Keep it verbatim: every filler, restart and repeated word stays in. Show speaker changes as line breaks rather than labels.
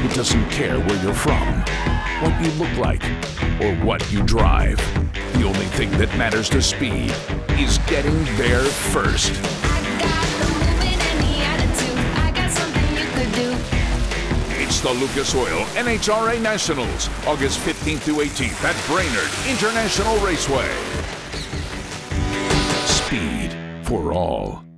It doesn't care where you're from, what you look like, or what you drive. The only thing that matters to speed is getting there first. It's the Lucas Oil N H R A Nationals, August fifteenth through eighteenth at Brainerd International Raceway. Speed for all.